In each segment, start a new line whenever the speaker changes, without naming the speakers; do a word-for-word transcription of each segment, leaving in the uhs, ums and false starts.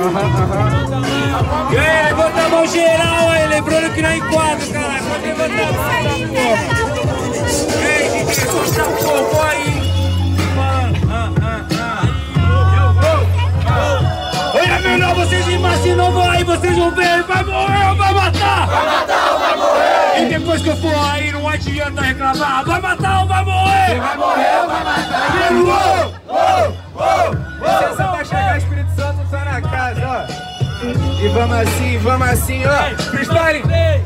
E aí, levanta a mão geral aí, lembrando que não é em quadro, caralho. Pode levantar a mão, porra. E aí, D J, puxa um pouco aí. Olha, menor, vocês imaginam, vão aí, vocês vão ver, vai morrer ou vai matar?
Vai matar ou vai morrer?
E depois que eu for aí, não adianta reclamar, vai matar ou vai morrer?
Você vai morrer ou vai matar?
Uou, uou, uou.
Você só vai chegar, Espírito Santo tá na casa, ó. E vamos assim, vamos assim, ó. Freestyle!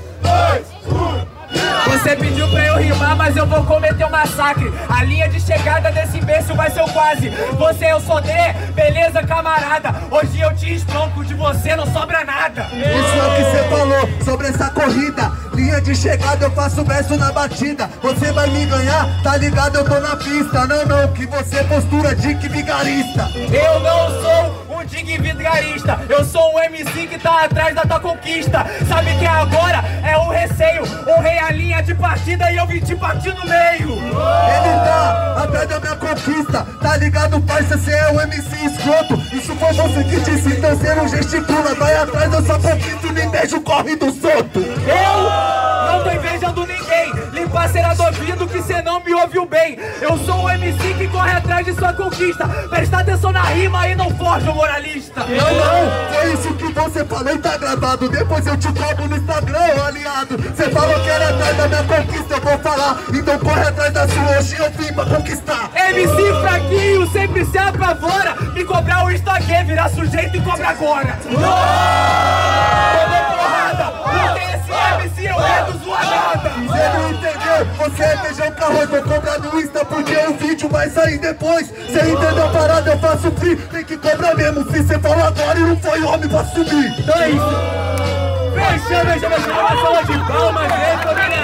Você pediu pra eu rimar, mas eu vou cometer um massacre. A linha de chegada desse imbecil vai ser o quase. Você é o Sodré, beleza, camarada? Hoje eu te estronco, de você não sobra nada.
Isso é o que você falou sobre essa corrida. Linha de chegada, eu faço verso na batida. Você vai me ganhar, tá ligado? Eu tô na pista. Não, não, que você é postura de que vigarista.
Eu não sou um dig vigarista. Eu sou um M C que tá atrás da tua conquista. Sabe que agora é o receio. Honrei a linha de partida e eu vim te partir no meio.
Ele tá atrás da minha conquista. Tá ligado, parça? Cê é um M C escroto. Isso foi você que disse, então cê não gesticula. Vai atrás da sua conquista e me deixa o corre do solto.
Eu não tô invejando ninguém. Limpa a cera do ouvido que cê não me ouviu bem. Eu sou o M C que corre atrás de sua conquista. Presta atenção na rima e não forja o moralista.
Não, não, foi isso que você falou e tá gravado. Depois eu te cobro no Instagram, aliado. Você falou que era atrás da minha conquista, eu vou falar. Então corre atrás da sua, hoje eu vim pra conquistar.
M C fraquinho sempre se apavora. Me cobrar o Instagram, virar sujeito e cobra agora. Tomou porrada, não tem esse M C, eu redo sua nada.
Você não entendeu? Você é feijão com arroz, vou cobrar no Insta porque o vídeo vai sair depois. Você entendeu a parada, eu faço free. Tem que cobrar mesmo, fi, você falou agora e não foi homem pra subir.
Então é isso. Fechando, eu já vou chamar uma salva de palmas, gente,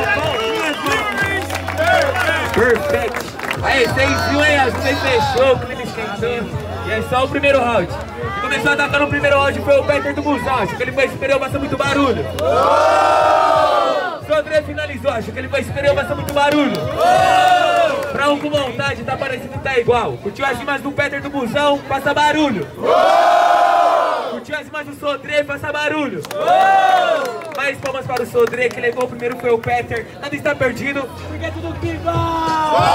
família. Perfect. Aí, vocês viram aí, vocês fechou, o clima esquentando. E é só o primeiro round. E começou a atacar no primeiro round foi o Peter do Busão. Acho que ele foi superior, vai ser muito barulho. O Sodré finalizou, acho que ele foi superior, vai ser muito barulho. Pra um com vontade, tá parecendo que tá igual. Curtiu as rimas do Peter do Busão, faça barulho. Curtiu as rimas do Sodré, faça barulho. Mais palmas para o Sodré, que levou o primeiro foi o Peter. Nada está perdido, porque é tudo que vai.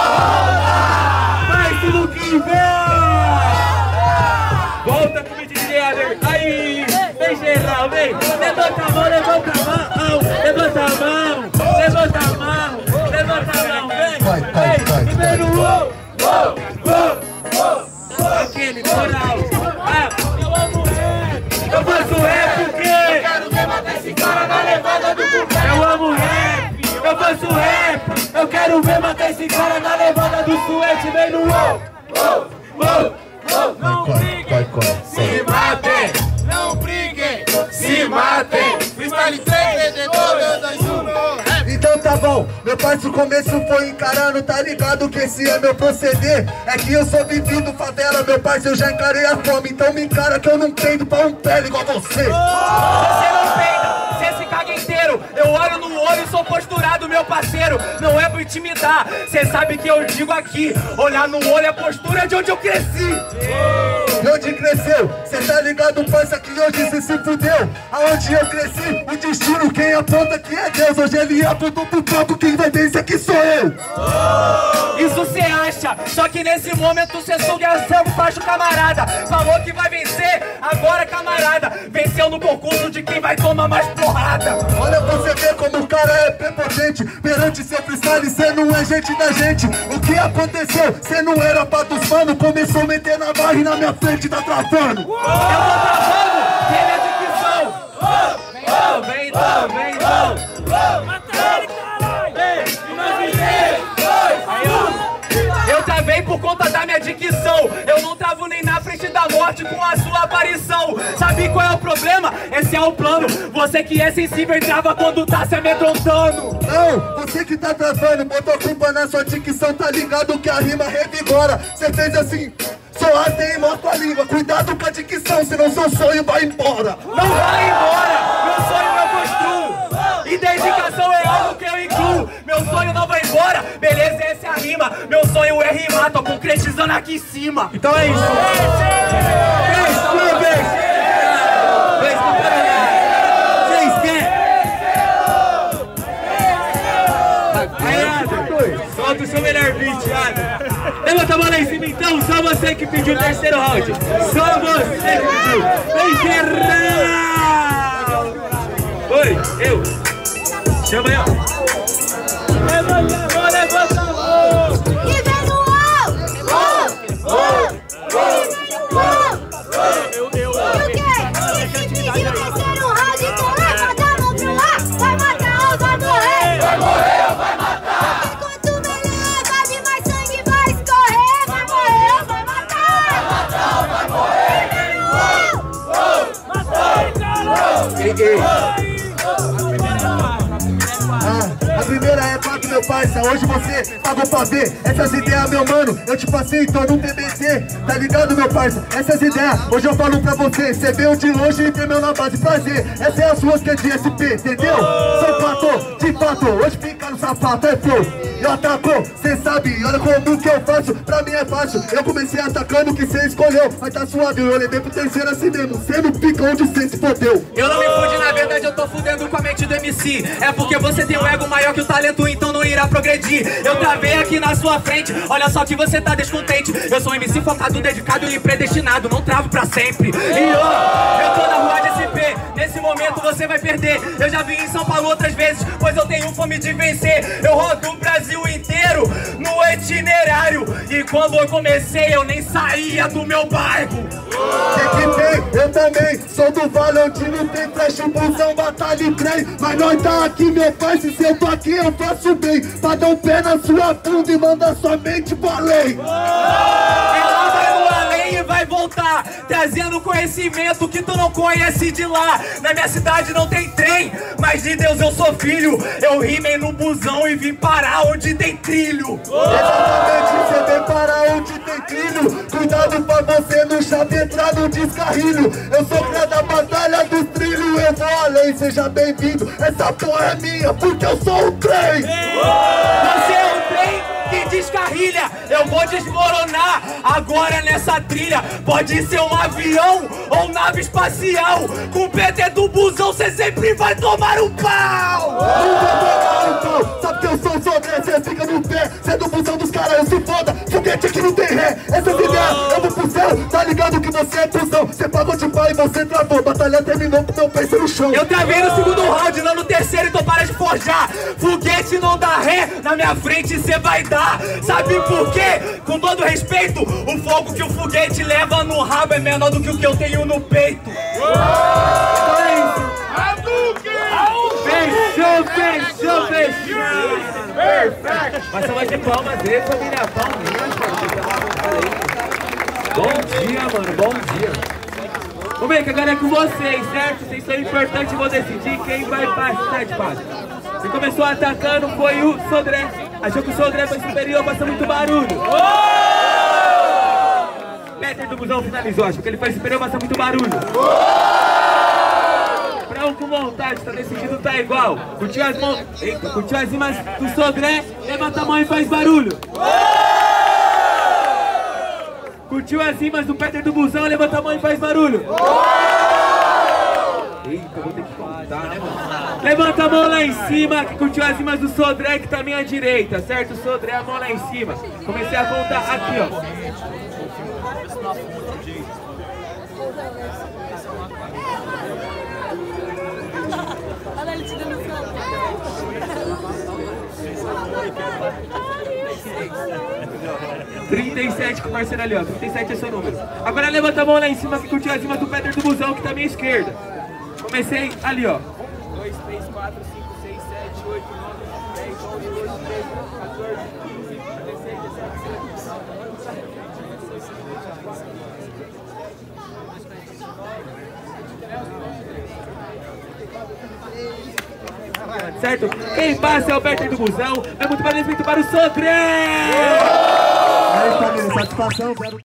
Mas tudo que vai. Volta com o D J Ader. Aí, vem geral, vem. Levanta a mão, levanta a mão. Levanta a mão, levanta a mão. Levanta a mão, vem.
Vai, vai, vai.
Primeiro, uou, uou, uou, uou. Aquele coral. Ah, eu amo rap. Eu faço rap porque eu quero ver matar esse cara na levada do cupé. Eu amo rap. Eu faço rap. Eu quero ver matar esse cara na levada do suete. Vem no uou, uou, uou. Não briguem, se matem. Não briguem, se matem. Freestyle três, vendedor, dois, um.
Então tá bom, meu parceiro, o começo foi encarando, tá ligado que esse é meu proceder. É que eu sou vivido favela, meu parceiro, eu já encarei a fome. Então me encara que eu não peido pra um pele igual você.
Você não peida, você se caga inteiro. Eu olho no olho e sou posturado, meu parceiro. Não é pra intimidar, cê sabe que eu digo aqui. Olhar no olho é postura de onde eu cresci.
E onde cresceu? Cê tá ligado, parça, que hoje cê se fudeu. Aonde eu cresci, o destino, quem aponta que é Deus. Hoje ele apontou pro palco, quem vai vencer aqui sou eu.
Isso cê acha, só que nesse momento cê sou seu facho camarada. Falou que vai vencer, agora camarada. Venceu no concurso de quem vai tomar mais porrada.
Olha você ver como o cara é prepotente. Perante seu freestyle, cê não é gente da gente. O que aconteceu? Cê não era pra dos mano. Começou a meter na barra e na minha frente tá travando.
Eu tô travando, tem minha dicção. Vem então, vem então. Mata ele, caralho. Eu travei por conta da minha dicção. Eu não travo nem na frente da morte com a sua aparição. Sabe qual é o problema? Esse é o plano. Você que é sensível e trava quando tá se amedrontando.
Não, você que tá travando, botou culpa na sua dicção. Tá ligado que a rima revigora. Cê fez assim, soatem e mostra a língua. Cuidado com a dicção, senão seu sonho vai embora.
Não vai embora, meu sonho eu construo. E dedicação é algo que eu incluo. Meu sonho não vai embora, beleza, essa é a rima. Meu sonho é rimar, tô concretizando aqui em cima. Então é isso. cima então, só você que pediu o terceiro round. Só você que pediu. Vem geral! Oi, eu. Chama aí, ó. Levanta a mão, levanta a mão.
E vem no alto. Oh, oh, oh, oh. E o quê? E se pedir o terceiro round, então levanta a mão pro ar. Vai matar ou vai morrer?
Vai morrer ou vai matar?
Enquanto beleza de mais sangue vai escorrer. Vai morrer ou vai matar?
Vai matar ou vai morrer?
E vem no alto.
Ei, ei. Ah, a primeira é pago, meu parça, hoje você pagou pra ver essas ideias, meu mano, eu te passei, então não T B C, tá ligado, meu parça? Essas ideias, hoje eu falo pra você, cê veio de longe e tremeu na base, prazer, essas é as suas que é de S P, entendeu? Sou fato, de fato, hoje fica no sapato, é flow, eu ataco, cê sabe, olha como que eu faço, pra mim é fácil, eu comecei atacando o que cê escolheu, mas tá suave, eu levei pro terceiro assim mesmo, sendo pica onde cê se fodeu.
Eu não me fude, na verdade eu tô fudendo com a mente do M C. É porque você tem um ego maior que o talento, então não irá progredir. Eu travei aqui na sua frente, olha só que você tá descontente. Eu sou um M C focado, dedicado e predestinado, não travo pra sempre. E ó, eu tô na rua de S P, nesse momento você vai perder. Eu já vim em São Paulo outras vezes, pois eu tenho fome de vencer. Eu rodo o Brasil inteiro no itinerário, e quando eu comecei eu nem saía do meu bairro.
Tem que tem, eu também sou do Vale onde não tem flash, busão, batalha e trem. Mas nós tá aqui, meu pai, se eu tô aqui eu faço bem. Pra dar um pé na sua bunda e mandar sua mente pro além.
Ela vai no além e vai voltar, trazendo conhecimento que tu não conhece de lá. Na minha cidade não tem trem, mas de Deus eu sou filho. Eu rimei no busão e vim parar onde tem trilho.
Exatamente, você vem parar onde tem trilho. Cuidado pra você no chave entrar no descarrilho. Eu sou criado da batalha dos trilhos, eu vou além, seja bem-vindo. Essa porra é minha, porque eu sou o trem.
Você é um trem que descarrilha, eu vou desmoronar agora nessa trilha. Pode ser um avião ou nave espacial, com o P T do busão cê sempre vai tomar um pau.
Não vou tomar um pau, sabe que eu sou o Sodré, cê fica no pé, cê é do busão dos caras, eu se foda, foguete aqui não tem ré. Essas ideias, eu vou pro céu, tá ligado que você é cuzão. Cê pagou de pai e você travou, batalha terminou com meu peito no chão.
Eu travei no segundo round, não no terceiro, então para de forjar. Foguete não dá ré, na minha frente cê vai dar. Sabe por quê? Com todo respeito, o fogo que o foguete leva no rabo é menor do que o que eu tenho no peito. Fechou, fechou, fechou. Perfeito. Mas só vai ter palmas aí, família. Palminhas, bom dia, mano, bom dia. Vamos ver que agora é com vocês, certo? Vocês são importantes, vou decidir quem vai passar de fase. Quem começou atacando foi o Sodré. Achou que o Sodré foi superior, passou muito barulho. Peter do busão finalizou, achou que ele foi superior, passou muito barulho. Pra um com vontade, tá decidido, tá igual. Curtiu as mãos. Eita, curtiu as rimas do Sodré, levanta a mão e faz barulho. Curtiu as rimas do Peter do busão, levanta a mão e faz barulho. Eita, vou ter que contar, né, mano? Levanta a mão lá em cima, que curtiu as rimas do Sodré, que tá à minha direita, certo? Sodré, a mão lá em cima. Comecei a contar aqui, ó. trinta e sete com o parceiro ali, ó. trinta e sete é seu número. Agora levanta a mão lá em cima, que curtiu as rimas do Peter do busão, que tá à minha esquerda. Comecei ali, ó. dois, três, quatro, cinco, seis, sete, oito, nove, dez, onze, doze, treze, quatorze, quinze, dezesseis, dezessete, dezoito, certo? Quem passa é o Peter do busão. É muito mais respeito para o Sodré!
Aí, família, satisfação, zero.